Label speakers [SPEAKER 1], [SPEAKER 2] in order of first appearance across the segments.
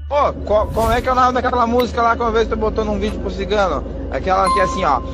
[SPEAKER 1] Ô, como é que é o nome daquela música lá que uma vez tu botou num vídeo pro cigano? Aquela que é assim, ó.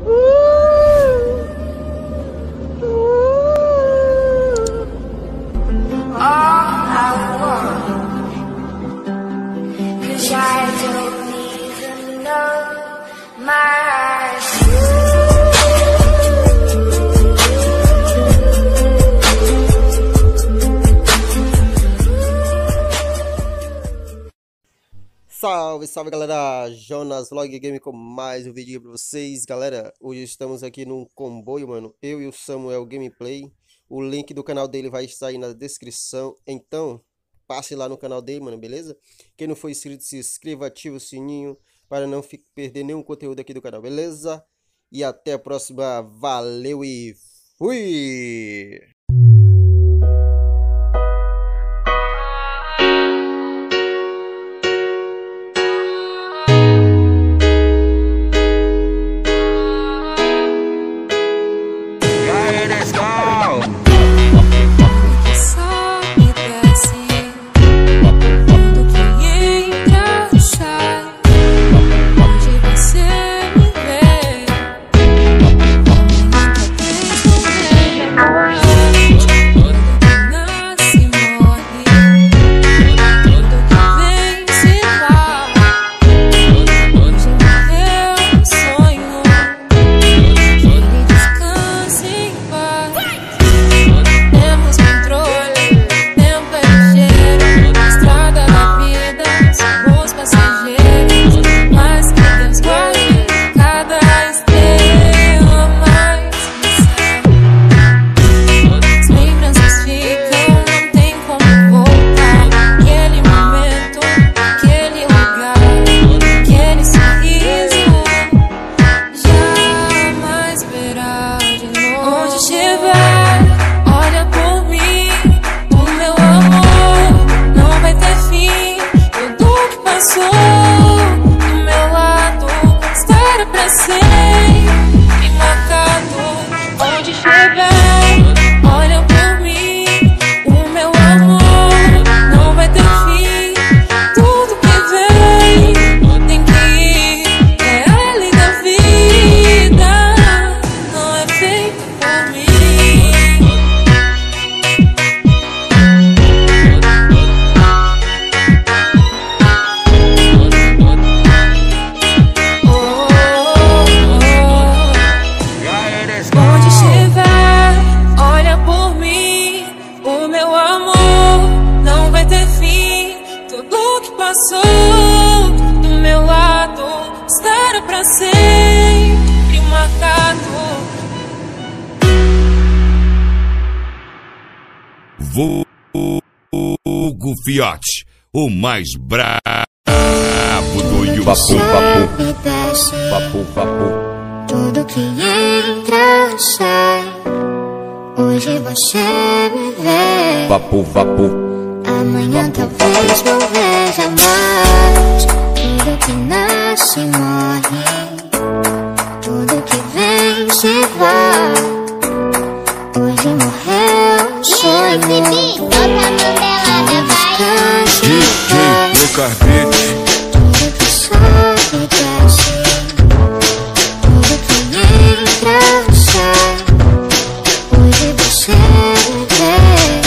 [SPEAKER 2] Salve, salve galera, Jonas Vlog Game com mais um vídeo pra vocês, galera. Hoje estamos aqui num comboio, mano, eu e o Samuel Gameplay. O link do canal dele vai estar aí na descrição, então passe lá no canal dele, mano, beleza? Quem não for inscrito, se inscreva, ative o sininho para não perder nenhum conteúdo aqui do canal, beleza? E até a próxima, valeu e fui!
[SPEAKER 3] Do meu lado estará pra sempre marcado.
[SPEAKER 4] Vulgo Fiote, o mais brabo do YouTube.
[SPEAKER 5] Papo. Tudo que entra sai. Hoje você me vê.
[SPEAKER 4] Papo.
[SPEAKER 5] Amanhã talvez não veja mais. Tudo que nasce morre. Tudo que vem se vai. Hoje morreu o sonho.
[SPEAKER 4] DJ Lucas Beat.
[SPEAKER 5] Tudo que sobe e desce. Tudo que entra sai. Hoje você me vê.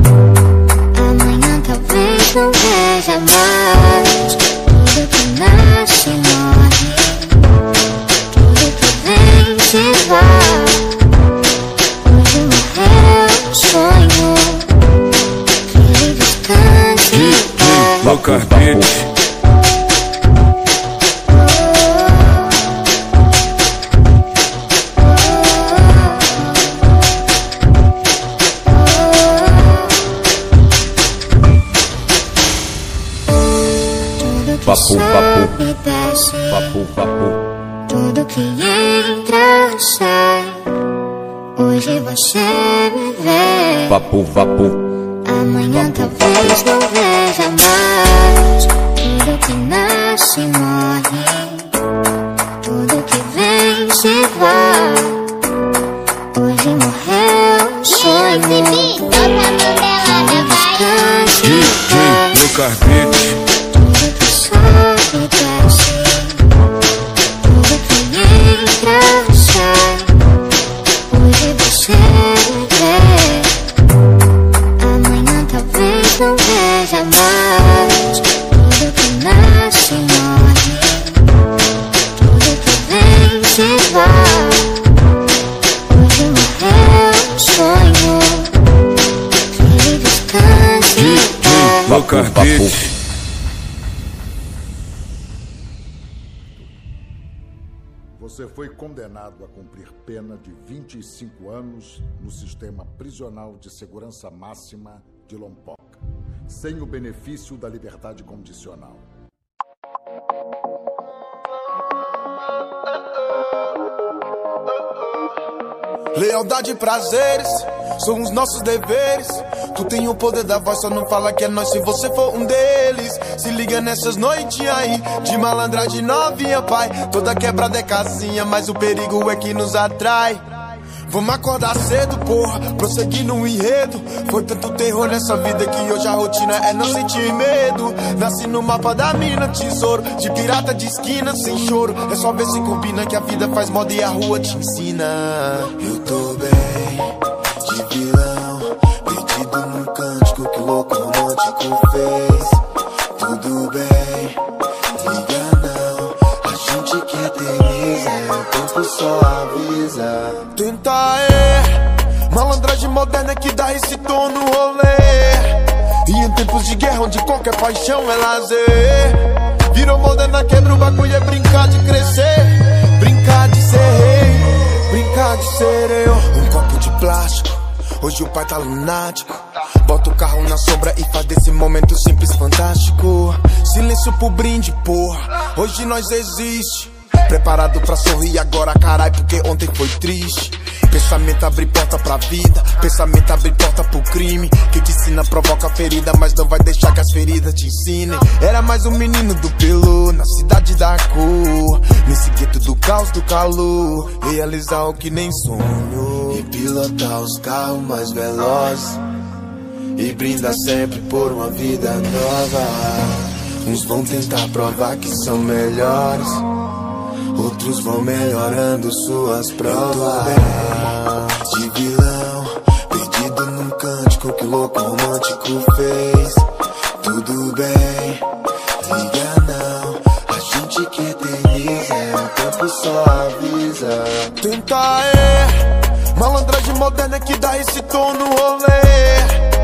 [SPEAKER 5] Não veja mais. Tudo que nasce morre. Tudo que vem se vai. Hoje morreu o sonho. Que ele descanse em paz.
[SPEAKER 4] Lucas Beat.
[SPEAKER 5] Papo. Tudo que entra sai. Hoje você me vê.
[SPEAKER 4] Papo.
[SPEAKER 5] Amanhã talvez não veja mais. Tudo que nasce morre. Tudo que vem se vai. Hoje morreu o sonho.
[SPEAKER 4] DJ Lucas Beat.
[SPEAKER 5] Tudo sobe e desce, tudo que entra sai. Hoje você vê, amanhã talvez não veja mais. Tudo que nasce morre, tudo que vem se vai. Hoje morreu o sonho, que ele descanse em paz.
[SPEAKER 4] Locardete.
[SPEAKER 6] Você foi condenado a cumprir pena de 25 anos no sistema prisional de segurança máxima de Lompoc, sem o benefício da liberdade condicional.
[SPEAKER 7] Lealdade e prazeres são os nossos deveres. Tu tem o poder da voz, só não fala que é nós se você for um deles. Se liga nessas noites aí, de malandragem novinha, pai. Toda quebrada é casinha, mas o perigo é que nos atrai. Vamos acordar cedo, porra, prosseguir no enredo. Foi tanto terror nessa vida que hoje a rotina é não sentir medo. Nasci no mapa da mina, tesouro, de pirata de esquina, sem choro. É só ver se combina que a vida faz moda e a rua te ensina. Eu tô bem, de vilão, perdido num cântico que o louco romântico fez. Tudo bem, liga não, a gente que eterniza, o tempo só avisa. Tenta malandragem moderna que dá esse tom no rolê. E em tempos de guerra onde qualquer paixão é lazer, virou moderna, quebra o bagulho, é brincar de crescer. Brincar de ser rei, brincar de ser eu. Um copo de plástico, hoje o pai tá lunático. Bota o carro na sombra e faz desse momento simples fantástico. Silêncio pro brinde, porra, hoje nós existe. Preparado pra sorrir agora, carai, porque ontem foi triste. Pensamento abre porta pra vida, pensamento abre porta pro crime. Quem te ensina provoca ferida, mas não vai deixar que as feridas te ensinem. Era mais um menino do pelo, na cidade da cor, nesse gueto do caos, do calor. Realizar o que nem sonho, e pilotar os carros mais velozes, e brindar sempre por uma vida nova. Uns vão tentar provar que são melhores, outros vão melhorando suas provas. De vilão, perdido num cântico que o louco romântico fez. Tudo bem, liga não, a gente que eterniza, o tempo só avisa. Tenta malandragem moderna que dá esse tom no rolê.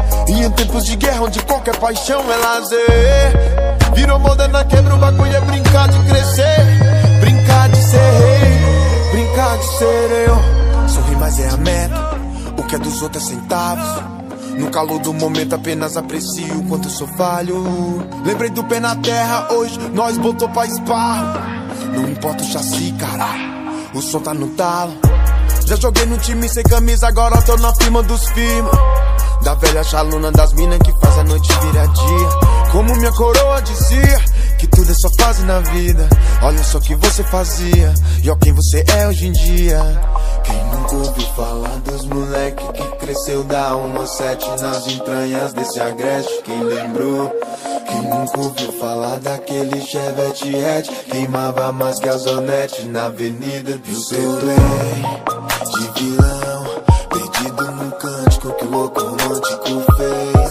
[SPEAKER 7] E em tempos de guerra onde qualquer paixão é lazer, virou moderna, quebra o bagulho, é brincar de crescer. Brincar de ser rei, brincar de ser eu. Sorrir mais é a meta, o que é dos outros é centavos. No calor do momento apenas aprecio o quanto eu sou falho. Lembrei do pé na terra, hoje nós botou pra esparro. Não importa o chassi, caralho, o som tá no talo. Já joguei no time sem camisa, agora tô na firma dos firma. Da velha chaluna das minas que faz a noite virar dia. Como minha coroa dizia, que tudo é só fase na vida. Olha só o que você fazia, e ó quem você é hoje em dia. Quem nunca ouviu falar dos moleque que cresceu da 1-7 nas entranhas desse agreste? Quem lembrou? Quem nunca ouviu falar daquele Chevette hatch, queimava mais que a Zonete na avenida do seu bem. De vilão, perdido num cântico que o louco romântico fez.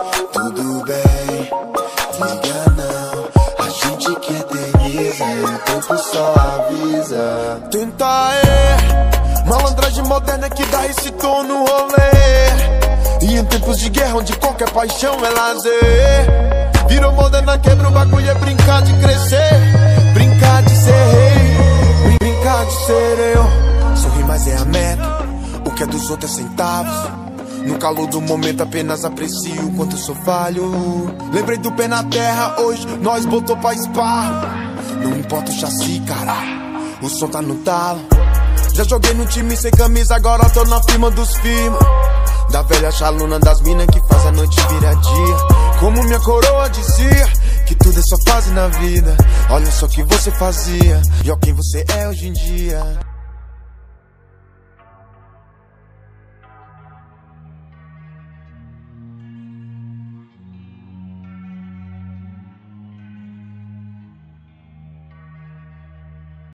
[SPEAKER 7] Tudo bem, liga não, a gente que eterniza, o tempo só avisa. Tenta malandragem moderna que dá esse tom no rolê. E em tempos de guerra onde qualquer paixão é lazer, virou moderna, quebra o bagulho, é brincar de crescer. Brincar de ser rei, brincar de ser eu. Sorrir mais é a meta, o que é dos outros é centavos. No calor do momento apenas aprecio o quanto eu sou falho. Lembrei do pé na terra, hoje nós botou pra esparro. Não importa o chassi, caralho, o som tá no talo. Já joguei no time sem camisa, agora tô na firma dos firma. Da velha chaluna das minas que faz a noite virar dia. Como minha coroa dizia, que tudo é só fase na vida. Olha só o que você fazia, e ó quem você é hoje em dia.